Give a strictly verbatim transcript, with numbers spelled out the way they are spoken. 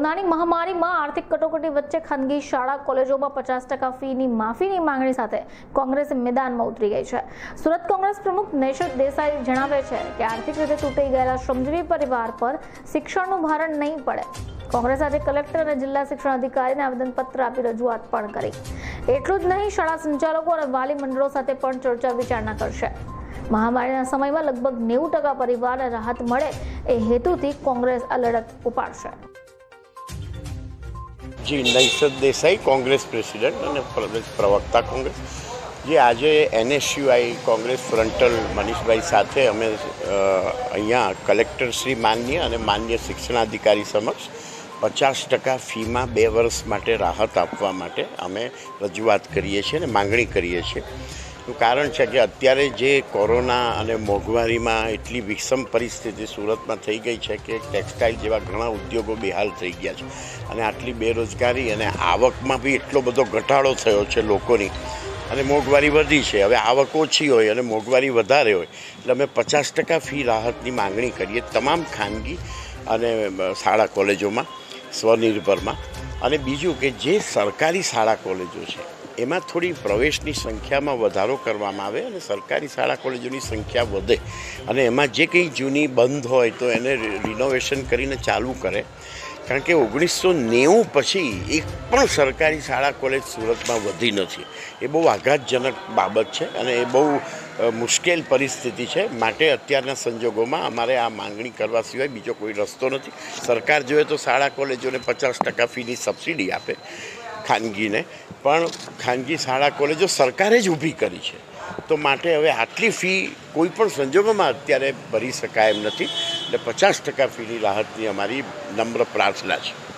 કોરોનાની મહામારીમાં આર્થિક કટોકટી વચ્ચે ખાનગી શાળા કોલેજોમાં પચાસ ટકા ફીની માફીની માંગણી સાથે કોંગ્રેસ મેદાનમાં ઉતરી ગઈ છે। સુરત કોંગ્રેસ પ્રમુખ નૈશદ દેસાઈ જણાવે છે કે આર્થિક રીતે તૂટી ગયેલા શ્રમજીવી પરિવાર પર શિક્ષણનું ભારણ નહીં પડે। કોંગ્રેસ આજે કલેક્ટર અને જિલ્લા શિક્ષણ અધિકારીને આવેદનપત્ર આપી રજૂઆત પણ કરી। એટલું જ નહીં, શાળા સંચાલકો અને વાલી મંડળો સાથે પણ ચર્ચા વિચારણા કરશે। મહામારીના સમયમાં લગભગ નેવું ટકા પરિવારને રાહત મળે એ હેતુથી કોંગ્રેસ આ લડત ઉપાડશે। જી નૈશદ દેસાઈ, કોંગ્રેસ પ્રેસિડેન્ટ અને પ્રદેશ પ્રવક્તા કોંગ્રેસ। જે આજે એનએસયુઆઈ કોંગ્રેસ ફ્રન્ટલ મનીષભાઈ સાથે અમે અહીંયા કલેક્ટર શ્રી માન્ય અને માન્ય શિક્ષણાધિકારી સમક્ષ પચાસ ટકા ફીમાં બે વર્ષ માટે રાહત આપવા માટે અમે રજૂઆત કરીએ છીએ અને માંગણી કરીએ છીએ। નું કારણ છે કે અત્યારે જે કોરોના અને મોંઘવારીમાં એટલી વિષમ પરિસ્થિતિ સુરતમાં થઈ ગઈ છે કે ટેક્સટાઇલ જેવા ઘણા ઉદ્યોગો બેહાલ થઈ ગયા છે અને આટલી બેરોજગારી અને આવકમાં બી એટલો બધો ઘટાડો થયો છે લોકોની અને મોંઘવારી વધી છે। હવે આવક ઓછી હોય અને મોંઘવારી વધારે હોય એટલે અમે પચાસ ટકા ફી રાહતની માંગણી કરીએ તમામ ખાનગી અને શાળા કોલેજોમાં સ્વનિર્ભરમાં। અને બીજું કે જે સરકારી શાળા કોલેજો છે એમાં થોડી પ્રવેશની સંખ્યામાં વધારો કરવામાં આવે અને સરકારી શાળા કોલેજોની સંખ્યા વધે અને એમાં જે કંઈ જૂની બંધ હોય તો એને રિનોવેશન કરીને ચાલુ કરે। કારણ કે ઓગણીસો નેવું પછી એક પણ સરકારી શાળા કોલેજ સુરતમાં વધી નથી। એ બહુ આઘાતજનક બાબત છે અને એ બહુ મુશ્કેલ પરિસ્થિતિ છે। માટે અત્યારના સંજોગોમાં અમારે આ માંગણી કરવા સિવાય બીજો કોઈ રસ્તો નથી। સરકાર જોઈએ તો શાળા કોલેજોને પચાસ ટકા ફીની સબસિડી આપે, ખાનગીને પણ ખાનગી શાળા કોલેજો સરકારે જ ઊભી કરી છે, તો માટે હવે આટલી ફી કોઈ પણ સંજોગોમાં અત્યારે ભરી શકાય એમ નથી એટલે પચાસ ટકા ફીની રાહતની અમારી નમ્ર પ્રાર્થના છે।